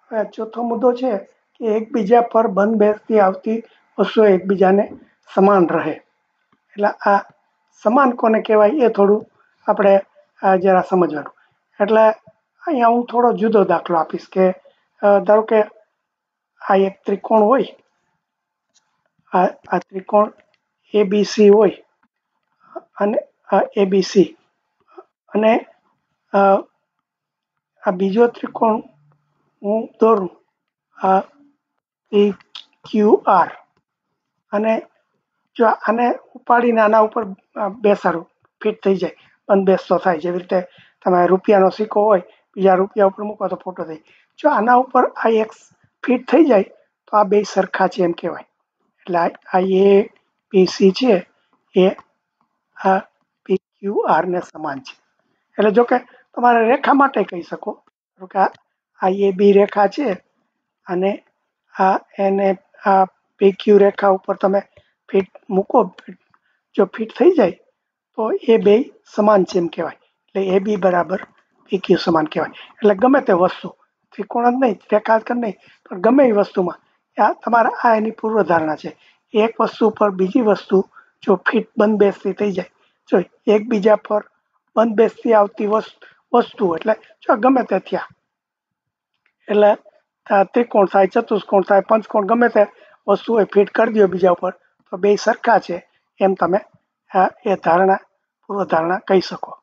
હવે ચોથો મુદ્દો છે કે એકબીજા પર બંધ બેસતી આવતી વસ્તુઓ એકબીજાને સમાન રહે. એટલે આ સમાન કોને કહેવાય એ થોડું આપણે જરા સમજવાનું. એટલે અહીંયા હું થોડો જુદો દાખલો આપીશ કે ધારો કે આ એક ત્રિકોણ હોય, આ ત્રિકોણ એબીસી હોય અને એબીસી, અને આ બીજો ત્રિકોણ હું દોરું PQR, અને જો આને ઉપાડીને આના ઉપર બેસાડું, ફિટ થઈ જાય, બંધ બેસતો થાય, જેવી રીતે તમે રૂપિયાનો સિક્કો હોય, બીજા રૂપિયા ઉપર મૂકો તો ફોટો થઈ. જો આના ઉપર આ એક ફિટ થઈ જાય તો આ બે સરખા છે એમ કહેવાય. એટલે આ એબીસી છે એ આ PQR ને સમાન છે. એટલે જો કે તમારે રેખા માટે કહી શકો કે આ AB રેખા છે અને આ એને આ PQ રેખા ઉપર તમે ફિટ મૂકો, જો ફિટ થઈ જાય તો એ બે સમાન છે એમ કહેવાય. એટલે AB બરાબર PQ સમાન કહેવાય. એટલે ગમે તે વસ્તુ, ત્રિકોણ જ નહીં, રેખા જ નહીં, પણ ગમે એ વસ્તુમાં આ તમારા આ એની પૂર્વધારણા છે. એક વસ્તુ પર બીજી વસ્તુ જો ફિટ બંધ બેસતી થઈ જાય, જો એકબીજા પર બંધ બેસતી આવતી વસ્તુ એટલે જો ગમે તે થયા, એટલે ત્રિકોણ થાય, ચતુષ્કોણ થાય, પંચકોણ, ગમે તે વસ્તુ હોય ફિટ કરી દો બીજા ઉપર તો બે સરખા છે એમ તમે એ ધારણા, પૂર્વધારણા કહી શકો.